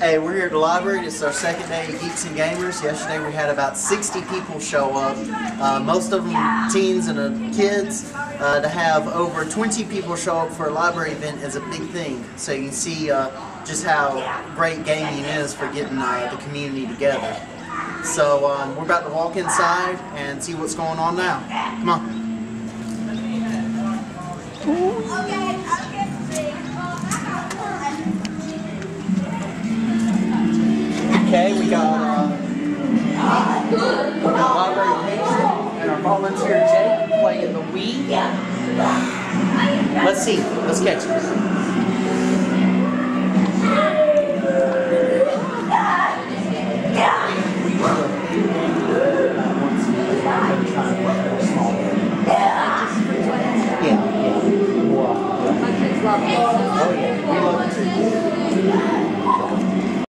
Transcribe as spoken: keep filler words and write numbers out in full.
Hey, we're here at the library. This is our second day of Geeks and Gamers. Yesterday we had about sixty people show up, uh, most of them teens and uh, kids. Uh, to have over twenty people show up for a library event is a big thing. So you can see uh, just how great gaming is for getting uh, the community together. So um, we're about to walk inside and see what's going on now. Come on. Okay, we got, uh, we got library patron and our volunteer Jake playing the Wii. Let's see. Let's catch it.